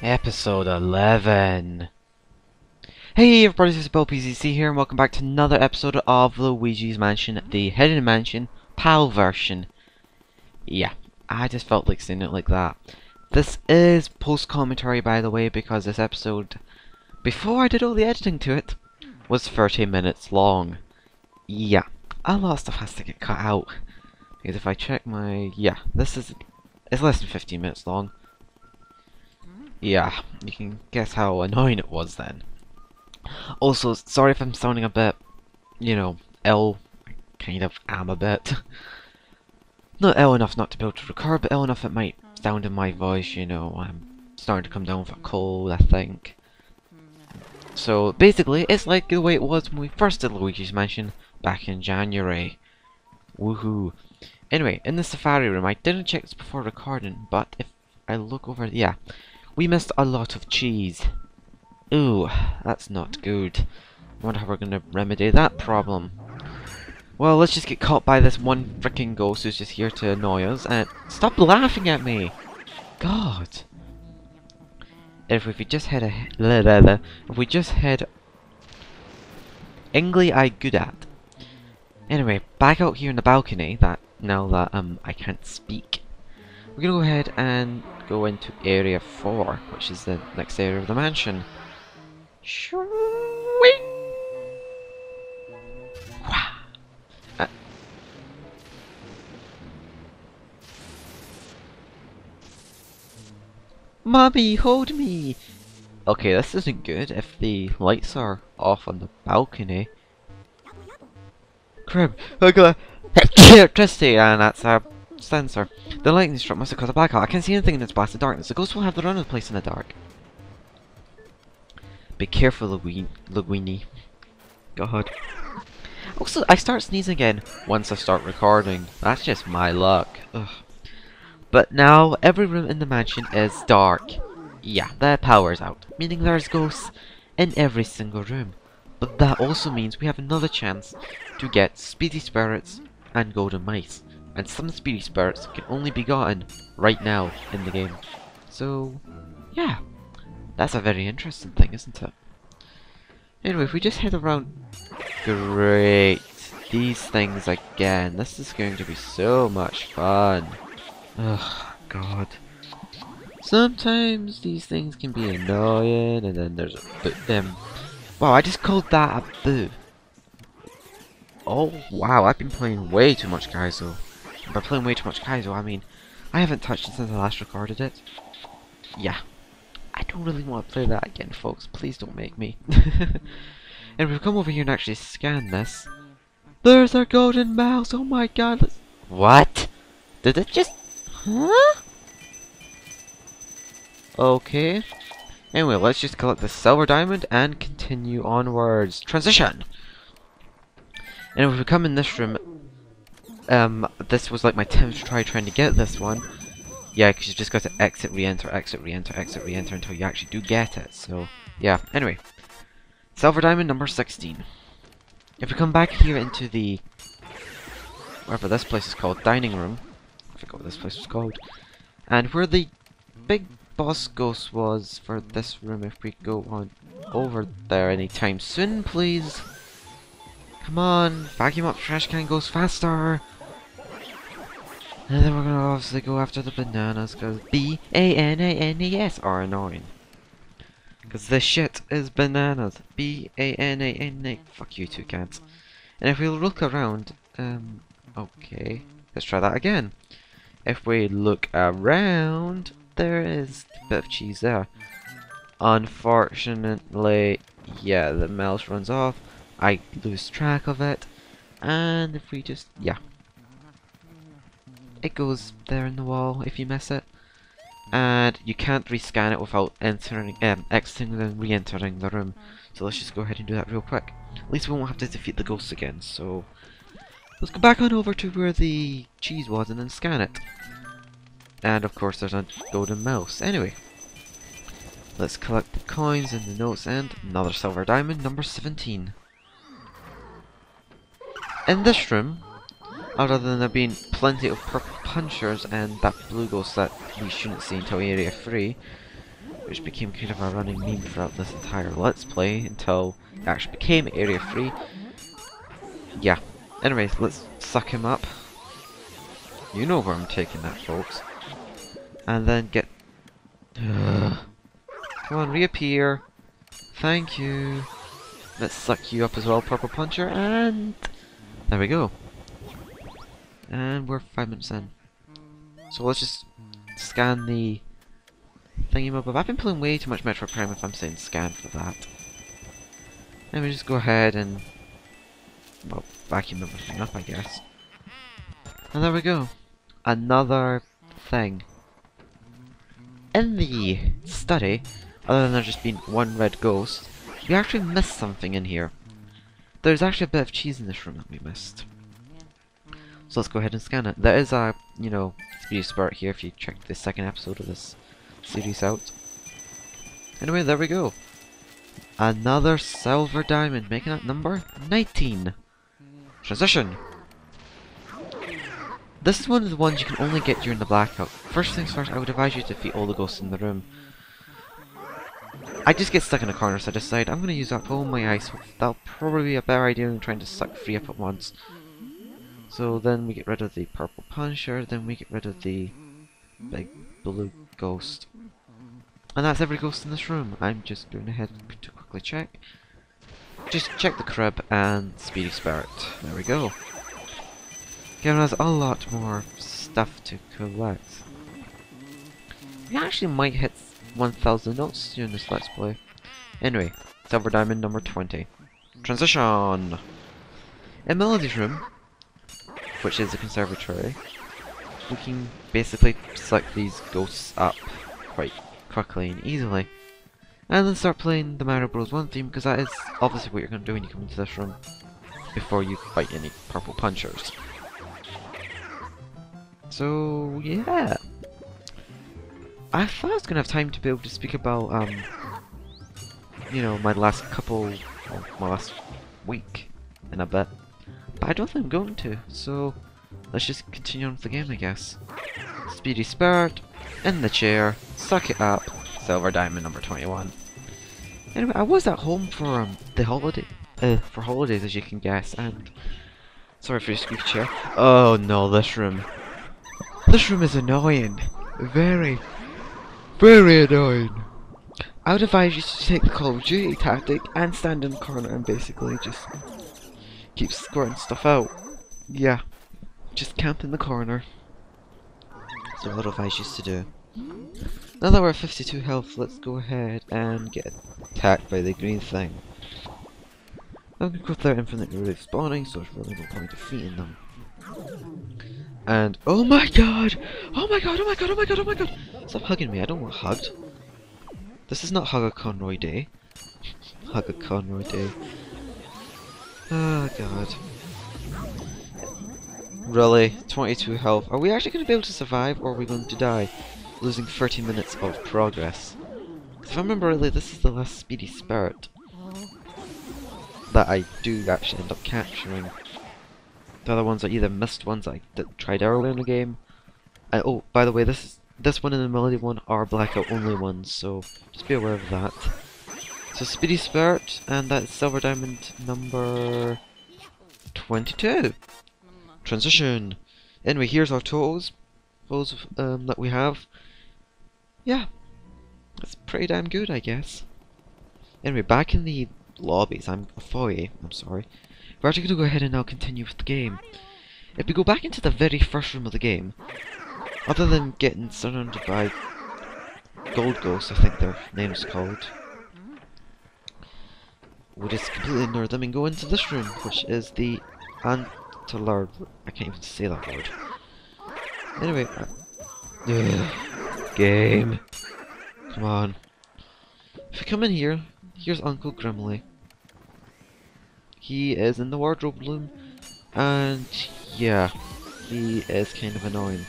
Episode 11. Hey everybody, this is Bill PCC here, and welcome back to another episode of Luigi's Mansion, the Hidden Mansion PAL version. Yeah, I just felt like saying it like that. This is post-commentary, by the way, because this episode, before I did all the editing to it, was 30 minutes long. Yeah, a lot of stuff has to get cut out. Because if I check my... yeah, it's less than 15 minutes long. Yeah, you can guess how annoying it was then. Also, sorry if I'm sounding a bit, ill. I kind of am a bit. Not ill enough not to be able to record, but ill enough it might sound in my voice, I'm starting to come down with a cold, I think. So, basically, it's like the way it was when we first did Luigi's Mansion back in January. Woohoo. Anyway, in the safari room, I didn't check this before recording, but if I look over, yeah. We missed a lot of cheese. Ooh, that's not good. I wonder how we're gonna remedy that problem. Well, let's just get caught by this one freaking ghost who's just here to annoy us, and stop laughing at me! God! If we just had Engly I good at. Anyway, back out here in the balcony, now that I can't speak. We're gonna go ahead and go into area 4, which is the next area of the mansion. Swing! Mommy, hold me! Okay, this isn't good if the lights are off on the balcony. Crib, I got electricity, and that's our sensor. The lightning strike must have caused a blackout. I can't see anything in this blasted darkness. The ghost will have the run of the place in the dark. Be careful, Luigi. God. Also, I start sneezing again once I start recording. That's just my luck. Ugh. But now, every room in the mansion is dark. Yeah, the power's out, meaning there's ghosts in every single room. But that also means we have another chance to get Speedy Spirits and Golden Mice. And some Speedy Spirits can only be gotten right now in the game. So, yeah. That's a very interesting thing, isn't it? Anyway, if we just head around... Great! These things again. This is going to be so much fun. Ugh, God. Sometimes these things can be annoying, and then there's a wow, I just called that a boo. Oh, wow, I've been playing way too much Kaizo. By playing way too much Kaizo, I mean, I haven't touched it since I last recorded it. Yeah. I don't really want to play that again, folks. Please don't make me. And we've come over here and actually scan this. There's our golden mouse! Oh my god! What? Did it just... Huh? Okay. Anyway, let's just collect the silver diamond and continue onwards. Transition! And if we come in this room, this was like my 10th try trying to get this one. Yeah, because you just got to exit, re-enter, exit, re-enter, exit, re-enter until you actually do get it. So, yeah. Anyway. Silver diamond number 16. If we come back here into the... whatever this place is called, dining room. I forgot what this place was called. And where the big boss ghost was for this room, if we go on over there anytime soon, please. Come on, vacuum up trash can goes faster. And then we're gonna obviously go after the bananas, because B-A-N-A-N-E-S are annoying. Because this shit is bananas. B-A-N-A-N-A. Fuck you two cats. And if we look around, okay, let's try that again. If we look around, there is a bit of cheese there. Unfortunately, yeah, the mouse runs off. I lose track of it. And if we just, yeah. It goes there in the wall if you miss it. And you can't rescan it without exiting and re-entering the room. So let's just go ahead and do that real quick. At least we won't have to defeat the ghosts again, so... let's go back on over to where the cheese was and then scan it. And of course there's a golden mouse. Anyway. Let's collect the coins and the notes and another silver diamond, number 17. In this room, other than there being plenty of purple punchers and that blue ghost that we shouldn't see until area 3, which became kind of a running meme throughout this entire Let's Play until it actually became Area 3. Yeah. Anyways, let's suck him up. You know where I'm taking that, folks. And then get... Come on, reappear. Thank you. Let's suck you up as well, Purple Puncher, and... there we go. And we're 5 minutes in. So let's just scan the thingy-mabab. I've been playing way too much Metroid Prime if I'm saying scan for that. Let me just go ahead and... well, vacuum everything up, I guess. And there we go. Another thing. In the study, other than there just being one red ghost, we actually missed something in here. There's actually a bit of cheese in this room that we missed. So let's go ahead and scan it. There is a, you know, Speedy Spirit here if you check the second episode of this series out. Anyway, there we go. Another silver diamond, making it number 19. Transition. This is one of the ones you can only get during the blackout. First things first, I would advise you to defeat all the ghosts in the room. I just get stuck in a corner, so I decide I'm going to use up all my ice. That'll probably be a better idea than trying to suck 3 up at once. So then we get rid of the purple puncher, then we get rid of the big blue ghost. And that's every ghost in this room. I'm just going ahead to quickly check. Just check the crib and Speedy Spirit. There we go. Giving us a lot more stuff to collect. We actually might hit 1,000 notes during this Let's Play. Anyway, silver diamond number 20. Transition! In Melody's room, which is a conservatory, we can basically select these ghosts up quite quickly and easily. And then start playing the Mario Bros. 1 theme, because that is obviously what you're going to do when you come into this room before you fight any purple punchers. So, yeah. I thought I was going to have time to be able to speak about, you know, my last week in a bit. But I don't think I'm going to, so let's just continue on with the game, I guess. Speedy Spirit, in the chair, suck it up, silver diamond number 21. Anyway, I was at home for the holiday, for holidays as you can guess, and sorry for your squeaky chair. Oh no, this room. This room is annoying. Very, very annoying. I would advise you to take the Call of Duty tactic and stand in the corner and basically just keep squirting stuff out. Yeah, just camp in the corner. That's what I would advise you to do. Now that we're at 52 health, let's go ahead and get attacked by the green thing. I'm going to go through infinitely respawning, so there's really no point defeating them. And oh my god! Oh my god! Oh my god! Oh my god! Oh my god! Stop hugging me! I don't want hugged. This is not Hug a Conroy Day. Hug a Conroy Day. Oh god. Really? 22 health. Are we actually going to be able to survive, or are we going to die? Losing 30 minutes of progress. If I remember rightly, this is the last Speedy Spirit that I do actually end up capturing. The other ones are either missed ones I tried earlier in the game. And, oh, by the way, this one and the Melody one are blackout only ones, so just be aware of that. So Speedy Spirit, and that's silver diamond number 22. Transition. Anyway, here's our totals. Those that we have. Yeah, that's pretty damn good, I guess. Anyway, back in the lobbies, foyer, I'm sorry. We're actually going to go ahead and now continue with the game. If we go back into the very first room of the game, other than getting surrounded by gold ghosts, I think their name's called, we'll just completely ignore them and go into this room, which is the Antler. I can't even say that word. Anyway, game. Come on. If you come in here, here's Uncle Grimly. He is in the wardrobe room, and yeah, he is kind of annoying.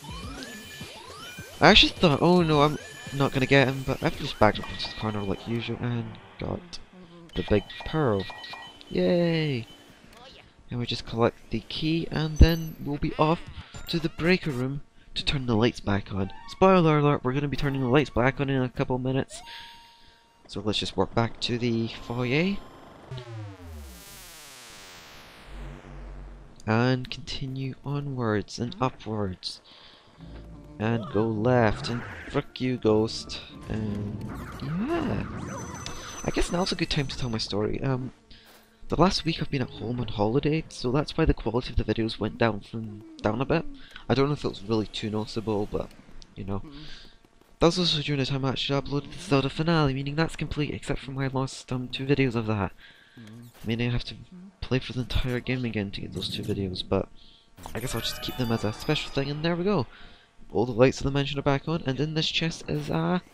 I actually thought, oh no, I'm not gonna get him, but I've just backed up into the corner like usual and got the big pearl. Yay! And we just collect the key, and then we'll be off to the breaker room to turn the lights back on. Spoiler alert, we're going to be turning the lights back on in a couple minutes. So let's just walk back to the foyer. And continue onwards and upwards. And go left, and frick you, ghost. And yeah. I guess now's a good time to tell my story. The last week I've been at home on holiday, so that's why the quality of the videos went down a bit. I don't know if it was really too noticeable, but you know. That was also during the time I actually uploaded the Zelda finale, meaning that's complete, except for my last 2 videos of that. Meaning I have to play for the entire game again to get those 2 videos, but I guess I'll just keep them as a special thing, and there we go. All the lights of the mansion are back on, and in this chest is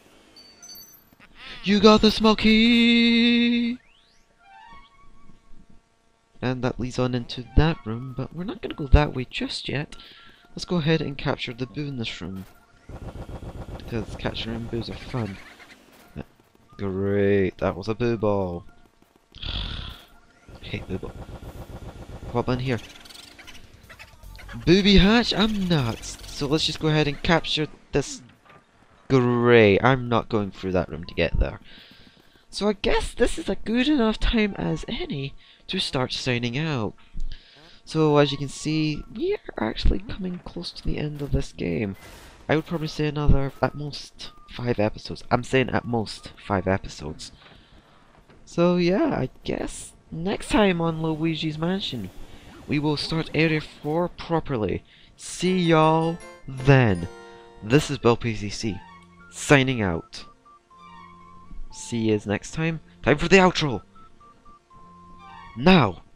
you got the smoky! And that leads on into that room, but we're not going to go that way just yet. Let's go ahead and capture the boo in this room. Because capturing boos are fun. Great, that was a boo ball. I hate boo ball. Hop in here. Booby hatch? I'm nuts. So let's just go ahead and capture this. Great, I'm not going through that room to get there. So I guess this is a good enough time as any to start signing out. So as you can see, we are actually coming close to the end of this game. I would probably say another, at most, 5 episodes. I'm saying at most 5 episodes. So yeah, I guess next time on Luigi's Mansion, we will start Area 4 properly. See y'all then. This is BillPCC, signing out. See you next time. Time for the outro! Now!